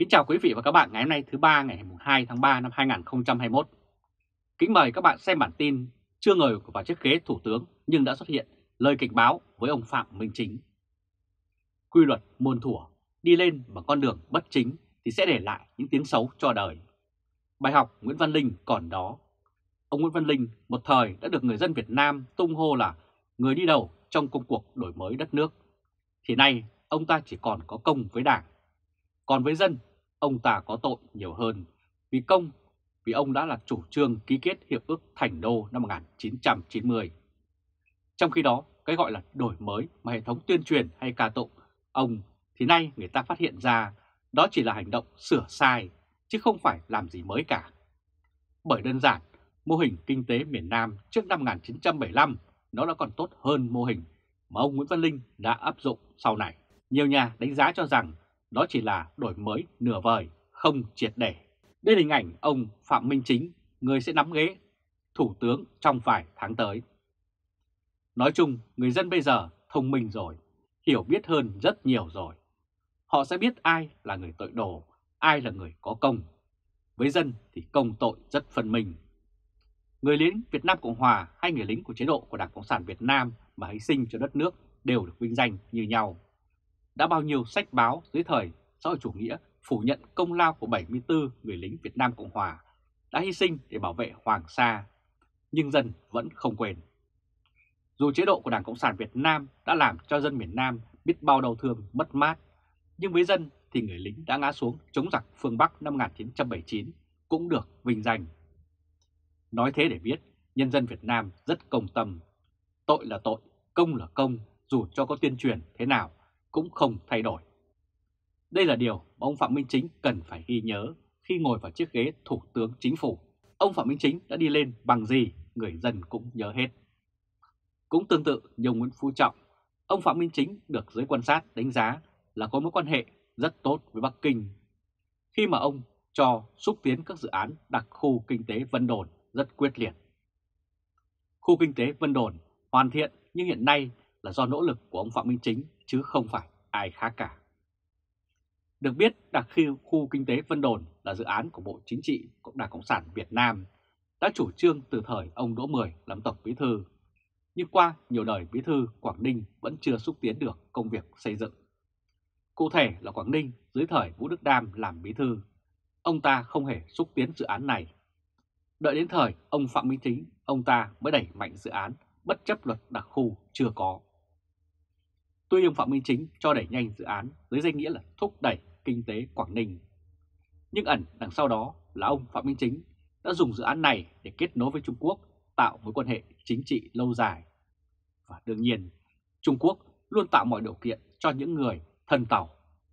Kính chào quý vị và các bạn ngày hôm nay thứ ba ngày 2 tháng 3 năm 2021. Kính mời các bạn xem bản tin chưa ngồi vào chiếc ghế thủ tướng nhưng đã xuất hiện lời cảnh báo với ông Phạm Minh Chính. Quy luật muôn thuở, đi lên bằng con đường bất chính thì sẽ để lại những tiếng xấu cho đời. Bài học Nguyễn Văn Linh còn đó. Ông Nguyễn Văn Linh một thời đã được người dân Việt Nam tung hô là người đi đầu trong công cuộc đổi mới đất nước. Thì nay ông ta chỉ còn có công với Đảng. Còn với dân, ông ta có tội nhiều hơn vì ông đã là chủ trương ký kết Hiệp ước Thành Đô năm 1990. Trong khi đó, cái gọi là đổi mới mà hệ thống tuyên truyền hay ca tụng ông thì nay người ta phát hiện ra đó chỉ là hành động sửa sai chứ không phải làm gì mới cả. Bởi đơn giản, mô hình kinh tế miền Nam trước năm 1975 nó đã còn tốt hơn mô hình mà ông Nguyễn Văn Linh đã áp dụng sau này. Nhiều nhà đánh giá cho rằng đó chỉ là đổi mới nửa vời, không triệt để. Đây là hình ảnh ông Phạm Minh Chính, người sẽ nắm ghế thủ tướng trong vài tháng tới. Nói chung, người dân bây giờ thông minh rồi, hiểu biết hơn rất nhiều rồi. Họ sẽ biết ai là người tội đồ, ai là người có công. Với dân thì công tội rất phân minh. Người lính Việt Nam Cộng Hòa hay người lính của chế độ của Đảng Cộng sản Việt Nam mà hy sinh cho đất nước đều được vinh danh như nhau. Đã bao nhiêu sách báo dưới thời xã hội chủ nghĩa phủ nhận công lao của 74 người lính Việt Nam Cộng Hòa đã hy sinh để bảo vệ Hoàng Sa, nhưng dân vẫn không quên. Dù chế độ của Đảng Cộng sản Việt Nam đã làm cho dân miền Nam biết bao đau thương, mất mát, nhưng với dân thì người lính đã ngã xuống chống giặc phương Bắc năm 1979 cũng được vinh danh. Nói thế để biết, nhân dân Việt Nam rất công tâm. Tội là tội, công là công, dù cho có tuyên truyền thế nào cũng không thay đổi. Đây là điều mà ông Phạm Minh Chính cần phải ghi nhớ khi ngồi vào chiếc ghế thủ tướng chính phủ. Ông Phạm Minh Chính đã đi lên bằng gì, người dân cũng nhớ hết. Cũng tương tự như ông Nguyễn Phú Trọng, ông Phạm Minh Chính được giới quan sát đánh giá là có mối quan hệ rất tốt với Bắc Kinh, khi mà ông cho xúc tiến các dự án đặc khu kinh tế Vân Đồn rất quyết liệt. Khu kinh tế Vân Đồn hoàn thiện nhưng hiện nay là do nỗ lực của ông Phạm Minh Chính chứ không phải ai khác cả. Được biết, đặc khu kinh tế Vân Đồn là dự án của Bộ Chính trị của Đảng Cộng sản Việt Nam, đã chủ trương từ thời ông Đỗ Mười làm Tổng Bí thư. Nhưng qua nhiều đời Bí thư, Quảng Ninh vẫn chưa xúc tiến được công việc xây dựng. Cụ thể là Quảng Ninh dưới thời Vũ Đức Đam làm Bí thư, ông ta không hề xúc tiến dự án này. Đợi đến thời ông Phạm Minh Chính, ông ta mới đẩy mạnh dự án bất chấp luật đặc khu chưa có. Tuy ông Phạm Minh Chính cho đẩy nhanh dự án dưới danh nghĩa là thúc đẩy kinh tế Quảng Ninh, nhưng ẩn đằng sau đó là ông Phạm Minh Chính đã dùng dự án này để kết nối với Trung Quốc, tạo mối quan hệ chính trị lâu dài. Và đương nhiên, Trung Quốc luôn tạo mọi điều kiện cho những người thân Tàu.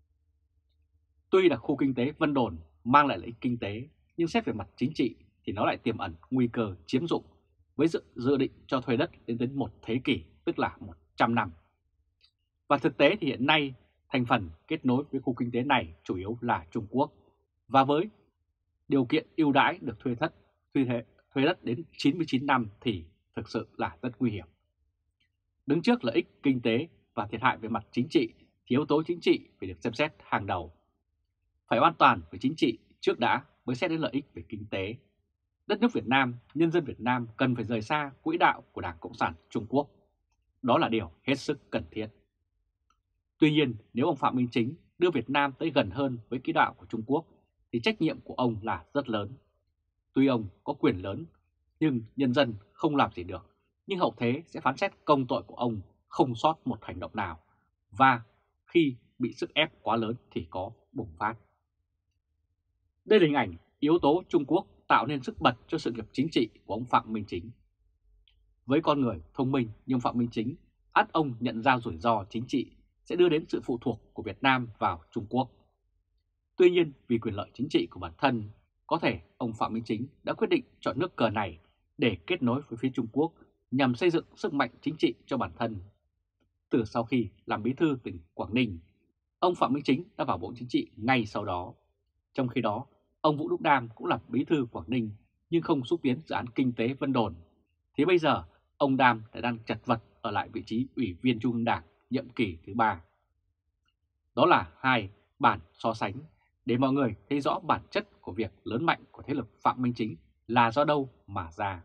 Tuy là khu kinh tế Vân Đồn mang lại lợi ích kinh tế, nhưng xét về mặt chính trị thì nó lại tiềm ẩn nguy cơ chiếm dụng với dự định cho thuê đất đến đến một thế kỷ, tức là 100 năm. Và thực tế thì hiện nay thành phần kết nối với khu kinh tế này chủ yếu là Trung Quốc, và với điều kiện ưu đãi được thuê đất đến 99 năm thì thực sự là rất nguy hiểm. Đứng trước lợi ích kinh tế và thiệt hại về mặt chính trị thì yếu tố chính trị phải được xem xét hàng đầu. Phải an toàn về chính trị trước đã mới xét đến lợi ích về kinh tế. Đất nước Việt Nam, nhân dân Việt Nam cần phải rời xa quỹ đạo của Đảng Cộng sản Trung Quốc. Đó là điều hết sức cần thiết. Tuy nhiên, nếu ông Phạm Minh Chính đưa Việt Nam tới gần hơn với quỹ đạo của Trung Quốc thì trách nhiệm của ông là rất lớn. Tuy ông có quyền lớn, nhưng nhân dân không làm gì được, nhưng hậu thế sẽ phán xét công tội của ông không sót một hành động nào, và khi bị sức ép quá lớn thì có bùng phát. Đây là hình ảnh yếu tố Trung Quốc tạo nên sức bật cho sự nghiệp chính trị của ông Phạm Minh Chính. Với con người thông minh như ông Phạm Minh Chính, ắt ông nhận ra rủi ro chính trị sẽ đưa đến sự phụ thuộc của Việt Nam vào Trung Quốc. Tuy nhiên, vì quyền lợi chính trị của bản thân, có thể ông Phạm Minh Chính đã quyết định chọn nước cờ này để kết nối với phía Trung Quốc nhằm xây dựng sức mạnh chính trị cho bản thân. Từ sau khi làm bí thư tỉnh Quảng Ninh, ông Phạm Minh Chính đã vào Bộ Chính trị ngay sau đó. Trong khi đó, ông Vũ Đức Đam cũng làm bí thư Quảng Ninh nhưng không xúc tiến dự án kinh tế Vân Đồn. Thì bây giờ, ông Đam lại đang chật vật ở lại vị trí Ủy viên Trung ương Đảng nhiệm kỳ thứ 3. Đó là hai bản so sánh để mọi người thấy rõ bản chất của việc lớn mạnh của thế lực Phạm Minh Chính là do đâu mà ra.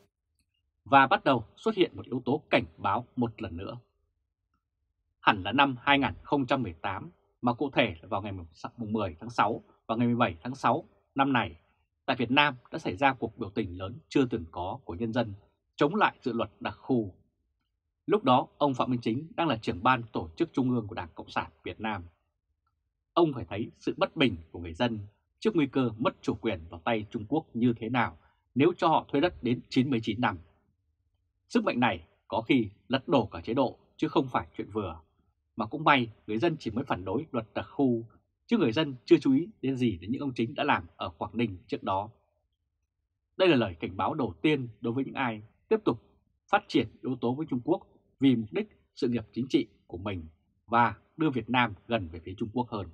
Và bắt đầu xuất hiện một yếu tố cảnh báo một lần nữa. Hẳn là năm 2018, mà cụ thể là vào ngày 10 tháng 6 và ngày 17 tháng 6 năm này, tại Việt Nam đã xảy ra cuộc biểu tình lớn chưa từng có của nhân dân chống lại dự luật đặc khu. Lúc đó, ông Phạm Minh Chính đang là trưởng ban tổ chức trung ương của Đảng Cộng sản Việt Nam. Ông phải thấy sự bất bình của người dân trước nguy cơ mất chủ quyền vào tay Trung Quốc như thế nào nếu cho họ thuê đất đến 99 năm. Sức mạnh này có khi lật đổ cả chế độ chứ không phải chuyện vừa. Mà cũng may người dân chỉ mới phản đối luật đặc khu, chứ người dân chưa chú ý đến gì đến những ông Chính đã làm ở Quảng Ninh trước đó. Đây là lời cảnh báo đầu tiên đối với những ai tiếp tục phát triển yếu tố với Trung Quốc vì mục đích sự nghiệp chính trị của mình và đưa Việt Nam gần về phía Trung Quốc hơn.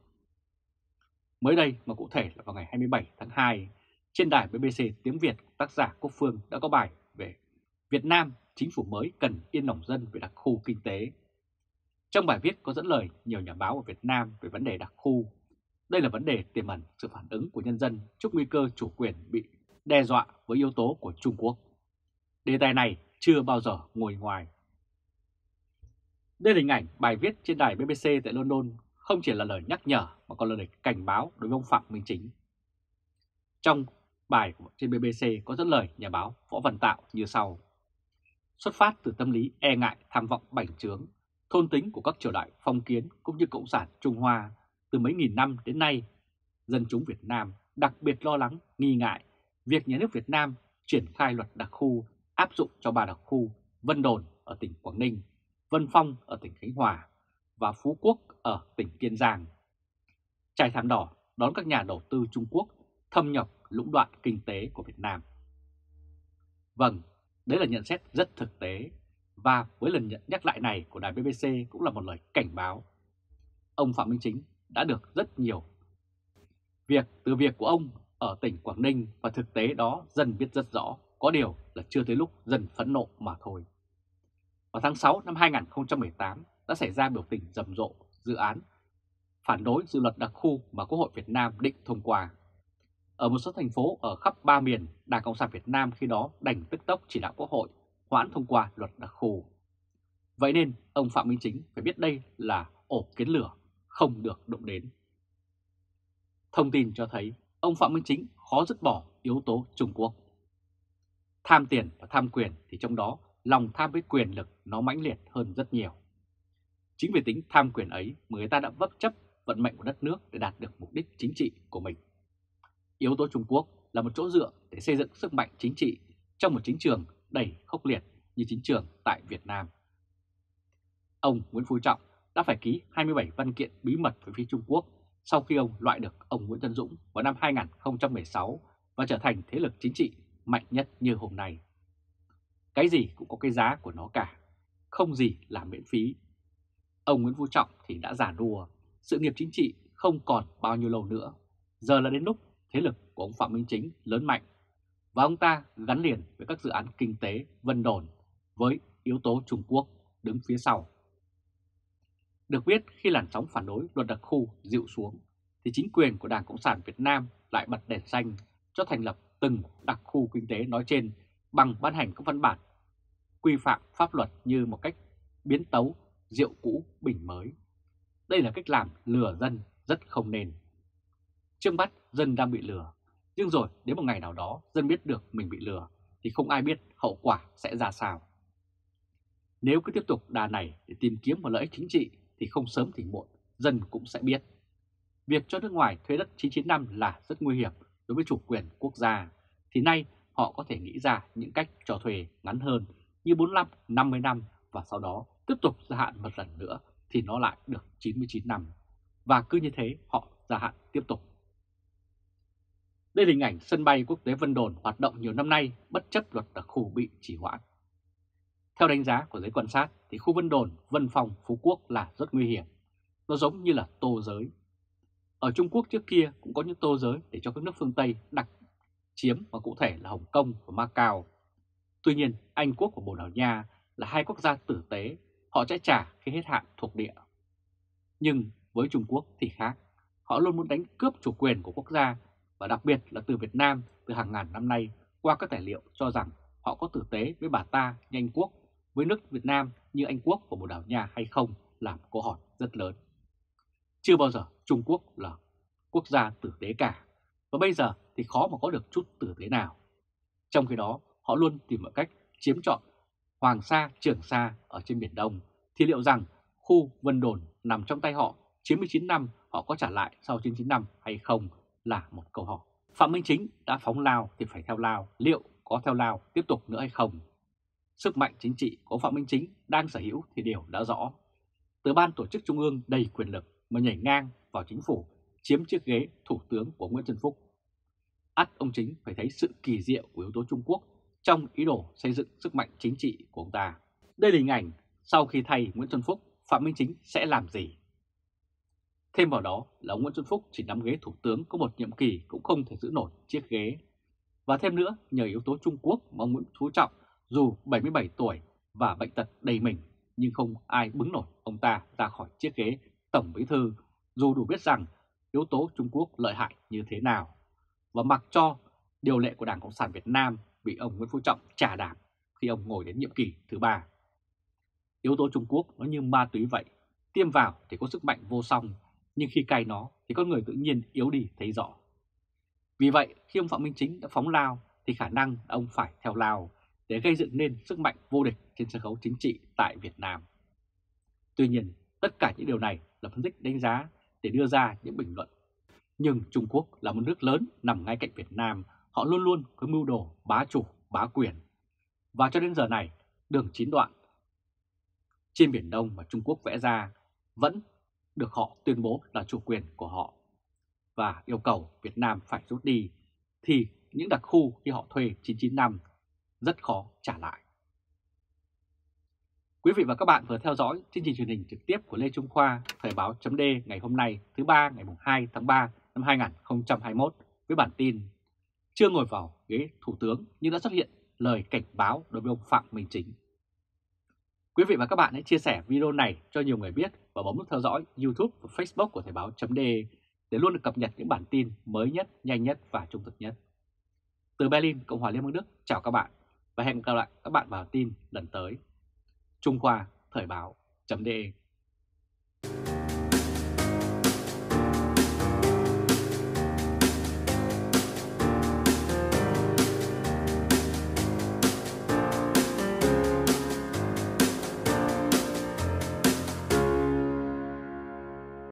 Mới đây, mà cụ thể là vào ngày 27 tháng 2, trên đài BBC tiếng Việt, tác giả Quốc Phương đã có bài về Việt Nam, chính phủ mới cần yên lòng dân về đặc khu kinh tế. Trong bài viết có dẫn lời nhiều nhà báo ở Việt Nam về vấn đề đặc khu. Đây là vấn đề tiềm ẩn sự phản ứng của nhân dân trước nguy cơ chủ quyền bị đe dọa với yếu tố của Trung Quốc. Đề tài này chưa bao giờ ngồi ngoài. Đây là hình ảnh bài viết trên đài BBC tại London, không chỉ là lời nhắc nhở mà còn là lời cảnh báo đối với ông Phạm Minh Chính. Trong bài trên BBC có dẫn lời nhà báo Võ Văn Tạo như sau. Xuất phát từ tâm lý e ngại tham vọng bành trướng, thôn tính của các triều đại phong kiến cũng như Cộng sản Trung Hoa từ mấy nghìn năm đến nay, dân chúng Việt Nam đặc biệt lo lắng, nghi ngại việc nhà nước Việt Nam triển khai luật đặc khu áp dụng cho 3 đặc khu Vân Đồn ở tỉnh Quảng Ninh, Vân Phong ở tỉnh Khánh Hòa và Phú Quốc ở tỉnh Kiên Giang. Trải thảm đỏ đón các nhà đầu tư Trung Quốc thâm nhập lũng đoạn kinh tế của Việt Nam. Vâng, đấy là nhận xét rất thực tế, và với lần nhắc lại này của đài BBC cũng là một lời cảnh báo. Ông Phạm Minh Chính đã được rất nhiều từ việc của ông ở tỉnh Quảng Ninh, và thực tế đó dân biết rất rõ, có điều là chưa tới lúc dân phẫn nộ mà thôi. Vào tháng 6 năm 2018 đã xảy ra biểu tình rầm rộ dự án phản đối dự luật đặc khu mà Quốc hội Việt Nam định thông qua. Ở một số thành phố ở khắp 3 miền, Đảng Cộng sản Việt Nam khi đó đành tức tốc chỉ đạo Quốc hội hoãn thông qua luật đặc khu. Vậy nên ông Phạm Minh Chính phải biết đây là ổ kiến lửa, không được đụng đến. Thông tin cho thấy ông Phạm Minh Chính khó dứt bỏ yếu tố Trung Quốc. Tham tiền và tham quyền thì trong đó lòng tham với quyền lực nó mãnh liệt hơn rất nhiều. Chính vì tính tham quyền ấy mà người ta đã vấp chấp vận mệnh của đất nước để đạt được mục đích chính trị của mình. Yếu tố Trung Quốc là một chỗ dựa để xây dựng sức mạnh chính trị trong một chính trường đầy khốc liệt như chính trường tại Việt Nam. Ông Nguyễn Phú Trọng đã phải ký 27 văn kiện bí mật với phía Trung Quốc sau khi ông loại được ông Nguyễn Tấn Dũng vào năm 2016 và trở thành thế lực chính trị mạnh nhất như hôm nay. Cái gì cũng có cái giá của nó cả, không gì là miễn phí. Ông Nguyễn Phú Trọng thì đã già nua, sự nghiệp chính trị không còn bao nhiêu lâu nữa. Giờ là đến lúc thế lực của ông Phạm Minh Chính lớn mạnh, và ông ta gắn liền với các dự án kinh tế Vân Đồn với yếu tố Trung Quốc đứng phía sau. Được biết, khi làn sóng phản đối luật đặc khu dịu xuống, thì chính quyền của Đảng Cộng sản Việt Nam lại bật đèn xanh cho thành lập từng đặc khu kinh tế nói trên bằng ban hành các văn bản quy phạm pháp luật như một cách biến tấu rượu cũ bình mới. Đây là cách làm lừa dân rất không nên. Trước mắt dân đang bị lừa, nhưng rồi đến một ngày nào đó dân biết được mình bị lừa thì không ai biết hậu quả sẽ ra sao. Nếu cứ tiếp tục đà này để tìm kiếm một lợi ích chính trị thì không sớm thì muộn dân cũng sẽ biết. Việc cho nước ngoài thuê đất 99 năm là rất nguy hiểm đối với chủ quyền quốc gia, thì nay họ có thể nghĩ ra những cách cho thuê ngắn hơn như 45, 50 năm và sau đó tiếp tục gia hạn một lần nữa thì nó lại được 99 năm. Và cứ như thế họ gia hạn tiếp tục. Đây là hình ảnh sân bay quốc tế Vân Đồn hoạt động nhiều năm nay bất chấp luật đặc khu bị trì hoãn. Theo đánh giá của giới quan sát thì khu Vân Đồn, Vân Phong, Phú Quốc là rất nguy hiểm. Nó giống như là tô giới. Ở Trung Quốc trước kia cũng có những tô giới để cho các nước phương Tây đặc chiếm, và cụ thể là Hồng Kông và Macau. Tuy nhiên, Anh Quốc và Bồ Đào Nha là hai quốc gia tử tế, họ sẽ trả khi hết hạn thuộc địa. Nhưng với Trung Quốc thì khác, Họ luôn muốn đánh cướp chủ quyền của quốc gia, và đặc biệt là từ Việt Nam từ hàng ngàn năm nay qua các tài liệu cho rằng họ có tử tế với bà ta như Anh Quốc, với nước Việt Nam như Anh Quốc và Bồ Đào Nha hay không là một câu hỏi rất lớn. Chưa bao giờ Trung Quốc là quốc gia tử tế cả, và bây giờ thì khó mà có được chút tử tế nào. Trong khi đó, họ luôn tìm mọi cách chiếm trọn Hoàng Sa, Trường Sa ở trên Biển Đông, thì liệu rằng khu Vân Đồn nằm trong tay họ 99 năm họ có trả lại sau 99 năm hay không là một câu hỏi. Phạm Minh Chính đã phóng lao thì phải theo lao, liệu có theo lao tiếp tục nữa hay không? Sức mạnh chính trị của Phạm Minh Chính đang sở hữu thì điều đã rõ. Từ ban tổ chức trung ương đầy quyền lực mà nhảy ngang vào chính phủ, chiếm chiếc ghế thủ tướng của Nguyễn Xuân Phúc. Ắt ông Chính phải thấy sự kỳ diệu của yếu tố Trung Quốc trong ý đồ xây dựng sức mạnh chính trị của ông ta. Đây là hình ảnh sau khi thay Nguyễn Xuân Phúc, Phạm Minh Chính sẽ làm gì? Thêm vào đó là ông Nguyễn Xuân Phúc chỉ nắm ghế thủ tướng có một nhiệm kỳ cũng không thể giữ nổi chiếc ghế. Và thêm nữa, nhờ yếu tố Trung Quốc mà ông Nguyễn Phú Trọng dù 77 tuổi và bệnh tật đầy mình nhưng không ai bứng nổi ông ta ra khỏi chiếc ghế Tổng Bí thư, dù đủ biết rằng yếu tố Trung Quốc lợi hại như thế nào, và mặc cho điều lệ của Đảng Cộng sản Việt Nam bị ông Nguyễn Phú Trọng trà đạp khi ông ngồi đến nhiệm kỳ thứ 3. Yếu tố Trung Quốc nó như ma túy vậy, tiêm vào thì có sức mạnh vô song, nhưng khi cai nó thì con người tự nhiên yếu đi thấy rõ. Vì vậy, khi ông Phạm Minh Chính đã phóng lao thì khả năng ông phải theo lao để gây dựng nên sức mạnh vô địch trên sân khấu chính trị tại Việt Nam. Tuy nhiên, tất cả những điều này là phân tích đánh giá để đưa ra những bình luận. Nhưng Trung Quốc là một nước lớn nằm ngay cạnh Việt Nam, họ luôn luôn có mưu đồ bá chủ, bá quyền. Và cho đến giờ này, đường 9 đoạn trên Biển Đông mà Trung Quốc vẽ ra vẫn được họ tuyên bố là chủ quyền của họ, và yêu cầu Việt Nam phải rút đi, thì những đặc khu khi họ thuê 99 năm rất khó trả lại. Quý vị và các bạn vừa theo dõi chương trình truyền hình trực tiếp của Lê Trung Khoa, Thời báo .d ngày hôm nay thứ Ba ngày 2 tháng 3 năm 2021 với bản tin chưa ngồi vào ghế Thủ tướng nhưng đã xuất hiện lời cảnh báo đối với ông Phạm Minh Chính. Quý vị và các bạn hãy chia sẻ video này cho nhiều người biết và bấm nút theo dõi YouTube và Facebook của Thời báo .d để luôn được cập nhật những bản tin mới nhất, nhanh nhất và trung thực nhất. Từ Berlin, Cộng hòa Liên bang Đức, chào các bạn và hẹn gặp lại các bạn vào tin lần tới. Trung Khoa, Thời báo .d